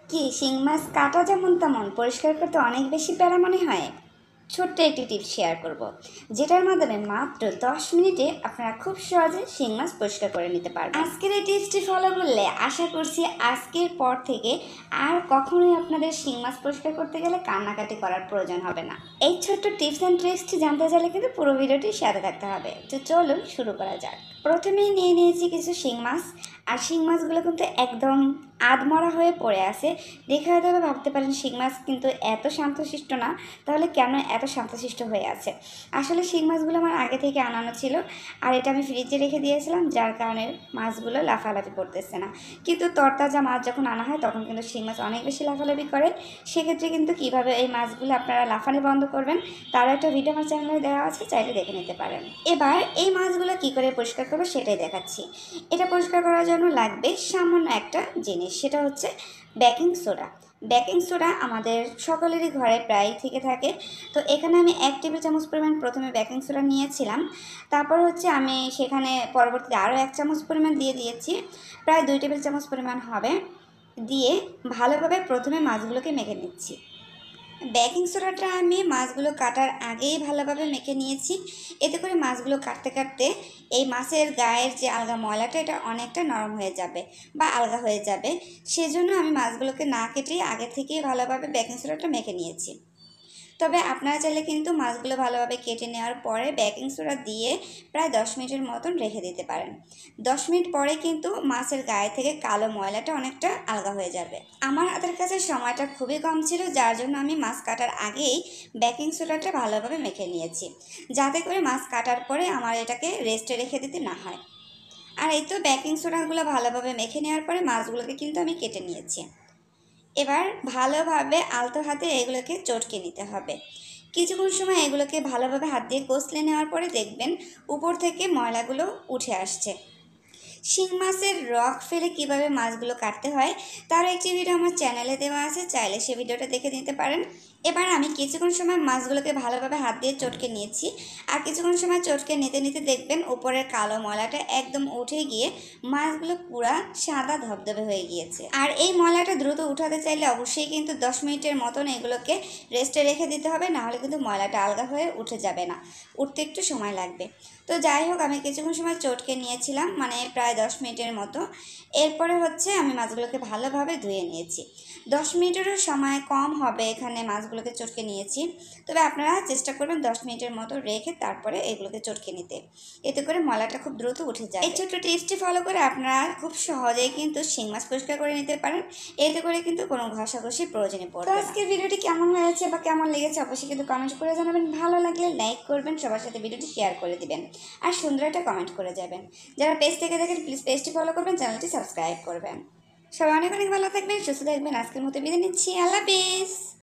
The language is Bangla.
কি শিং মাছ কাটা যেমন তেমন পরিষ্কার করতে অনেক বেশি প্যারা মনে হয়? ছোট্ট একটি টিপস শেয়ার করব, যেটার মাধ্যমে মাত্র 10 মিনিটে আপনারা খুব সহজে শিং মাছ পরিষ্কার করে নিতে পারবেন। আজকের এই টিপসটি ফলো করলে আশা করছি আজকের পর থেকে আর কখনোই আপনাদের শিং মাছ পরিষ্কার করতে গেলে কান্নাকাটি করার প্রয়োজন হবে না। এই ছোট্ট টিপস অ্যান্ড ট্রিক্সটি জানতে চাইলে কিন্তু পুরো ভিডিওটি সাথে থাকতে হবে। তো চলুন শুরু করা যাক। প্রথমেই নিয়ে নিয়েছি কিছু শিং মাছ, আর শিং মাছগুলো কিন্তু একদম আধমরা হয়ে পড়ে আছে। দেখে হয়তো ভাবতে পারেন শিং মাছ কিন্তু এত শান্তশিষ্ট না, তাহলে কেন এত শান্তশিষ্ট হয়ে আছে? আসলে শিং মাছগুলো আমার আগে থেকে আনানো ছিল, আর এটা আমি ফ্রিজে রেখে দিয়েছিলাম, যার কারণে মাছগুলো লাফালাফি করতেছে না। কিন্তু তরতাজা মাছ যখন আনা হয় তখন কিন্তু শিং মাছ অনেক বেশি লাফালাফি করে। সেক্ষেত্রে কিন্তু কীভাবে এই মাছগুলো আপনারা লাফানি বন্ধ করবেন তারও একটা ভিডিও আমার চ্যানেলে দেওয়া আছে, চাইলে দেখে নিতে পারেন। এবার এই মাছগুলো কী করে পরিষ্কার করবো সেটাই দেখাচ্ছি। এটা পরিষ্কার করার জন্য লাগবে সামান্য একটা জিনিস, সেটা হচ্ছে বেকিং সোডা। বেকিং সোডা আমাদের সকলেরই ঘরে প্রায় থেকে থাকে। তো এখানে আমি 1 টেবিল চামচ পরিমাণ প্রথমে বেকিং সোডা নিয়েছিলাম। তারপর হচ্ছে আমি সেখানে পরবর্তীতে আরও 1 চামচ পরিমাণ দিয়ে দিয়েছি, প্রায় 2 টেবিল চামচ পরিমাণ হবে। দিয়ে ভালোভাবে প্রথমে মাছগুলোকে মেখে নিচ্ছি। বেকিং সোডাটা আমি মাছগুলো কাটার আগেই ভালোভাবে মেখে নিয়েছি। এতে করে মাছগুলো কাটতে কাটতে এই মাছের গায়ের যে আলগা ময়লাটা এটা অনেকটা নরম হয়ে যাবে বা আলগা হয়ে যাবে। সেজন্য আমি মাছগুলোকে না কেটে আগে থেকেই ভালোভাবে বেকিং সোডাটা মেখে নিয়েছি। তবে আপনারা চাইলে কিন্তু মাছগুলো ভালোভাবে কেটে নেওয়ার পরে বেকিং সোডা দিয়ে প্রায় 10 মিনিটের মতন রেখে দিতে পারেন। 10 মিনিট পরে কিন্তু মাছের গায়ে থেকে কালো ময়লাটা অনেকটা আলগা হয়ে যাবে। আমার হাতের কাছে সময়টা খুবই কম ছিল, যার জন্য আমি মাছ কাটার আগেই বেকিং সোডাটা ভালোভাবে মেখে নিয়েছি, যাতে করে মাছ কাটার পরে আমার এটাকে রেস্টে রেখে দিতে না হয়। আর এই তো বেকিং সোডাগুলো ভালোভাবে মেখে নেওয়ার পরে মাছগুলোকে কিন্তু আমি কেটে নিয়েছি। এবার ভালোভাবে আলতো হাতে এগুলোকে চটকে নিতে হবে। কিছুক্ষণ সময় এগুলোকে ভালোভাবে হাত দিয়ে কষলে নেওয়ার পরে দেখবেন উপর থেকে ময়লাগুলো উঠে আসছে। শিং মাছের রক ফেলে কিভাবে মাছগুলো কাটতে হয় তারও একটি ভিডিও আমার চ্যানেলে দেওয়া আছে, চাইলে সে ভিডিওটা দেখে নিতে পারেন। এবার আমি কিছুক্ষণ সময় মাছগুলোকে ভালোভাবে হাত দিয়ে চটকে নিয়েছি, আর কিছুক্ষণ সময় চটকে নিতে নিতে দেখবেন উপরের কালো ময়লাটা একদম উঠে গিয়ে মাছগুলো পুরা সাদা ধবধবে হয়ে গিয়েছে। আর এই ময়লাটা দ্রুত উঠাতে চাইলে অবশ্যই কিন্তু 10 মিনিটের মতন এগুলোকে রেস্টে রেখে দিতে হবে, নাহলে কিন্তু ময়লাটা আলগা হয়ে উঠে যাবে না, উঠতে একটু সময় লাগবে। তো যাই হোক, আমি কিছুক্ষণ সময় চটকে নিয়েছিলাম, মানে প্রায় 10 মিনিটের মতো। এরপরে হচ্ছে আমি মাছগুলোকে ভালোভাবে ধুয়ে নিয়েছি। 10 মিনিটেরও সময় কম হবে এখানে মাছগুলোকে চটকে নিয়েছি, তবে আপনারা চেষ্টা করবেন 10 মিনিটের মতো রেখে তারপরে এগুলোকে চটকে নিতে, এতে করে ময়লাটা খুব দ্রুত উঠে যায়। এই ছোট্ট টিপসটি ফলো করে আপনারা খুব সহজেই কিন্তু শিং মাছ পরিষ্কার করে নিতে পারেন, এতে করে কিন্তু কোনো ঘষাঘষির প্রয়োজনে পড়বে না। তো আজকের ভিডিওটি কেমন হয়েছে বা কেমন লেগেছে অবশ্যই কিন্তু কমেন্ট করে জানাবেন। ভালো লাগলে লাইক করবেন, সবার সাথে ভিডিওটি শেয়ার করে দিবেন, আর সুন্দর একটা কমেন্ট করে যাবেন। যারা পেজ থেকে দেখেন প্লিজ পেজটি ফলো করবেন, চ্যানেলটি সাবস্ক্রাইব করবেন। সবাই অনেক অনেক ভালো থাকবেন, সুস্থ থাকবেন। আজকের মতো বিদায় নিচ্ছি, আল্লাহ হাফেজ।